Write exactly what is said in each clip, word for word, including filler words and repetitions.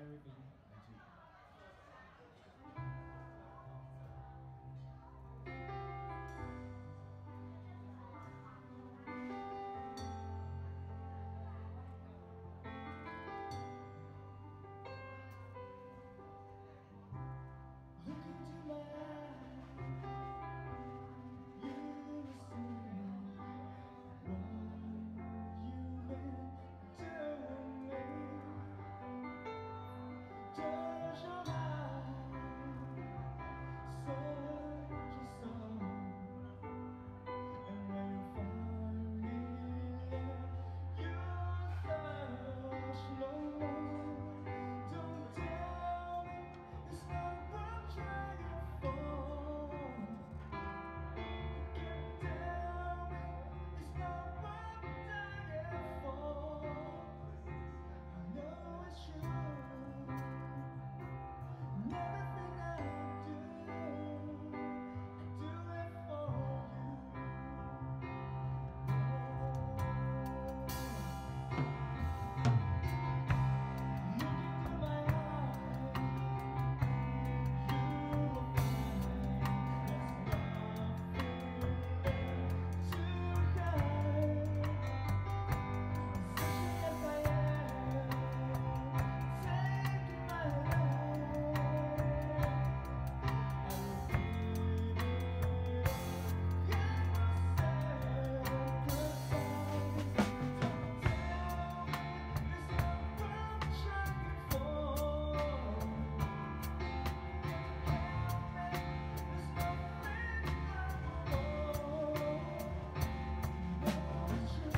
Everything I do. Look into my eyes, you will see what you meant to me. Just your eyes, such a song, and when you find me there, you search no more. Don't tell me it's not what I'm trying for. Can't tell me it's not what I'm dying for. I know it's true. And everything I do, I do it for you. Look into my eyes, you will find there's nothing left to hide. Such as I am, taking my life. I repeat it, you said goodbye. Don't tell me it's not what I'm trying for. There's nothing more. It's true.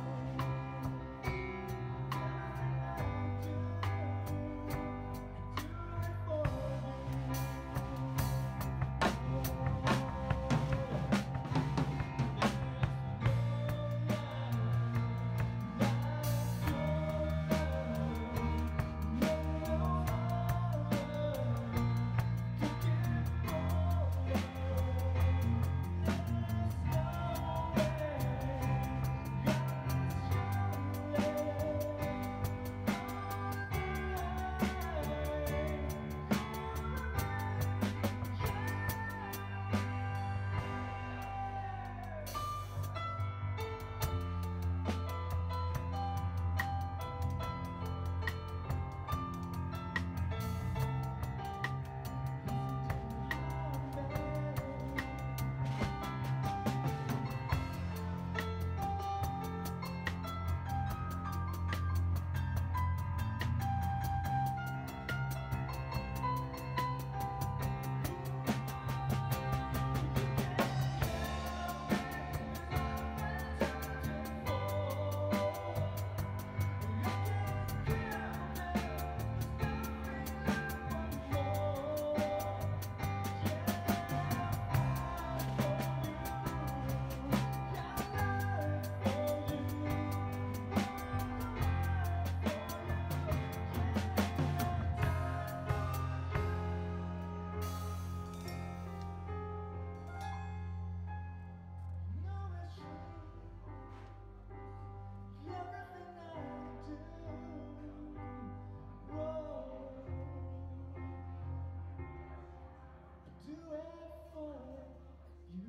Do it for you.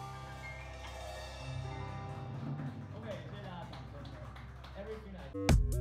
OK，谢谢大家掌声。Everything I